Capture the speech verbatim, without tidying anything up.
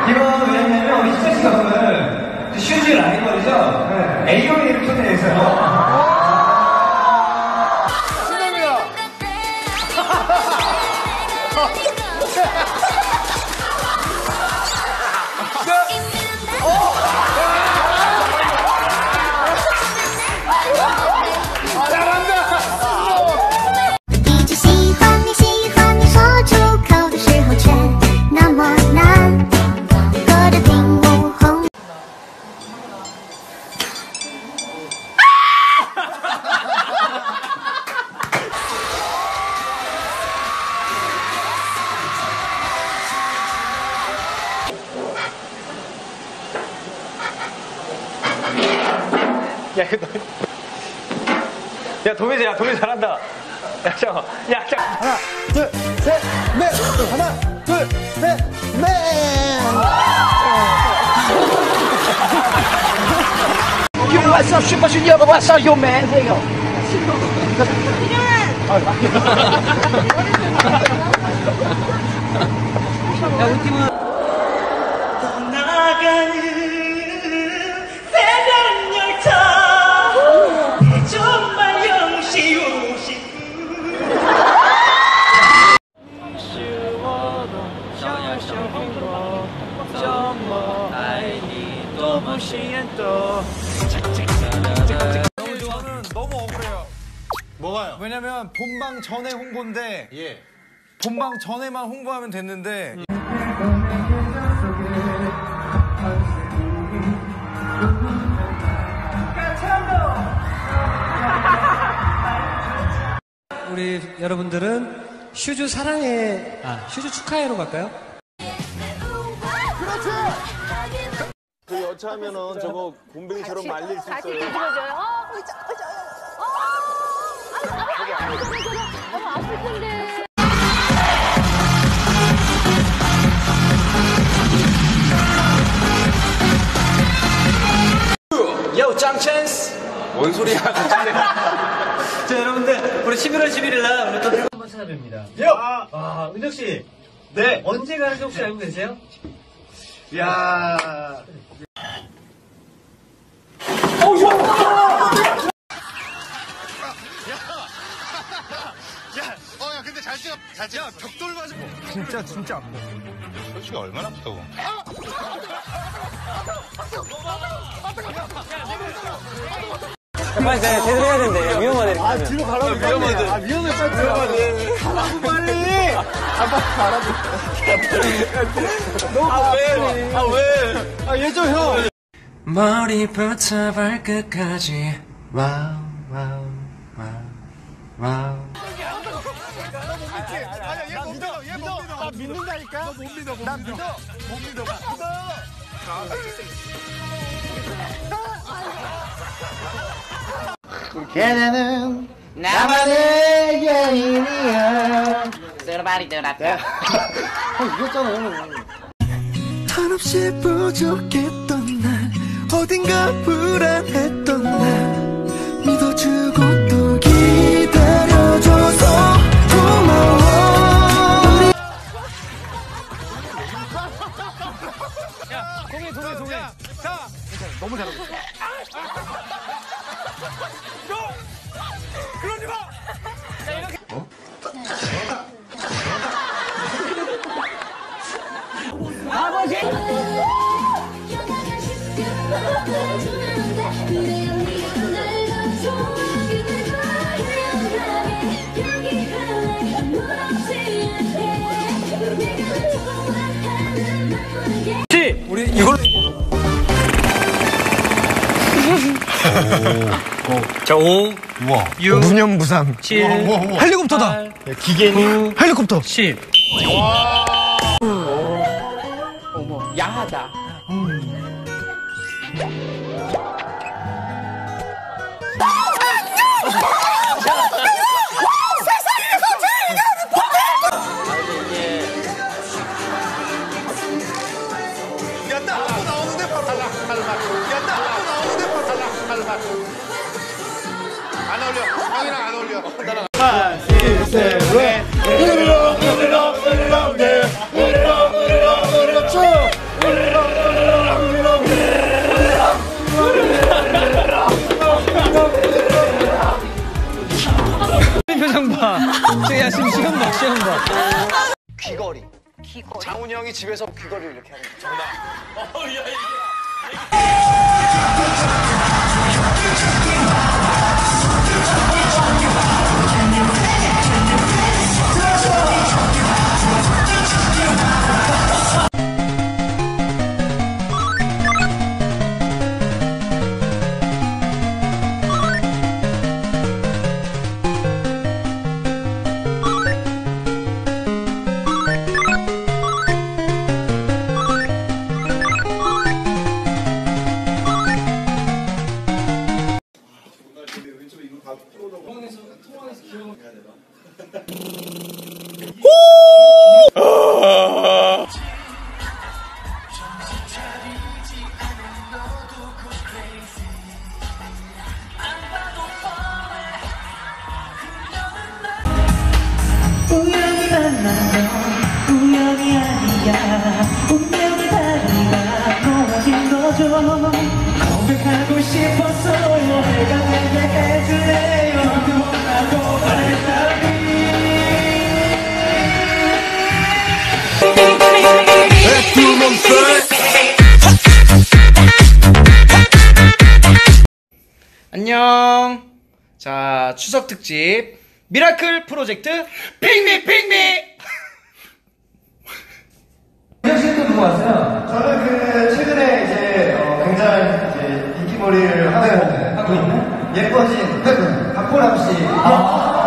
이거 왜냐면 우리 스트레스 형은 슈즈 라이벌이죠? 네. 에이오이를 초대해서요. 야, 이거 너... 야, 도미지, 야, 도미 잘한다. 야, 잠깐만. 야, 잠깐만. 하나, 둘, 셋, 넷. 하나, 둘, 셋, 넷. Yo, what's up, Super Junior? What's up, yo, man? There you go. 야, 우리 팀은 저는 너무 억울해요. 뭐가요? 왜냐면 본방 전에 홍보인데 예. 본방 전에만 홍보하면 됐는데 음. 우리 여러분들은 슈즈 사랑해, 아, 슈즈 축하해로 갈까요? 그렇지! 그 여차하면은 저거 곰뱅이처럼 말릴 수 있어요. 다시 뒤집어져요. 어, 의자, 의자. 어, 아유, 아유, 아유, 아유, 저거, 저거. 너무 아플 텐데. 요, 짱찬스! 뭔 소리야, 자, 여러분들, 우리 십일월 십일일 날 오늘 또 한번 찾아뵙니다. 요! 아, 은혁 씨. 네. 언제 가는지 혹시 알고 계세요? 야. 어, 야, 근데 잘 찍어, 잘 찍어. 야, 벽돌 맞고. 진짜 진짜 안 먹어. 솔직히 얼마나 아프다고. 빨리 제대로 해야 된대. 위험하대. 아 뒤로 가라고. 위험하대. 아 위험해 빨리 위험하대. 가라고 빨리. 아 빨리 가라고. 너무 아, 왜? 아, 왜? 아 얘죠 형. 머리부터 발끝까지 와우 와우 와우 와우. 아니야, 얘 못 믿어, 얘 못 믿어. 나 믿는다니까. 너 못 믿어, 못 나 믿어. 믿어. 못 믿어, 못 믿어. 걔네는 나만의 여인이야. 쓰러바리 들었다. 형 이겼잖아요. 한없이 부족했던 날 어딘가 불안했던 날 믿어주고 또 기다려줘서 고마워. 야 동해 동해 동해. 자 너무 잘하고 있어. 그러지 마. 자 이렇게. 어? 아버지. 우리 이걸로. 자, 오, 우와. 육, 무념무상. 칠, 헬리콥터다. 팔, 기계니? 헬리콥터. 십. 어머, 야하다. 야, 나 앞으로 나오는데 바로 탈락, 탈락. 야, 나 앞으로 나오는데 바로 탈락, 탈락. 안 어울려. 형이랑 안 어울려. 하나, 둘, 셋, 넷. 으르렁, 으르렁, 으르렁, 네. 으르렁, 으르렁, 으르렁, 쭉. 배운 거. 귀걸이. 귀걸이. 장훈이 형이 집에서 귀걸이를 이렇게 하는 거. 정답. 우연히 만난 건 우연이 아니야. 운명의 다리가 놓아진 거죠. 고백하고 싶었어요. 내가 내게 해줄래요. 하고 말했다니. 안녕. 자, 추석 특집 미라클 프로젝트 핑미 핑미. 현실도 누구 왔어요? 저는 그 최근에 이제 어, 굉장히 이제 인기몰이를 하고, 하고 있는 예뻐진 박보람 씨.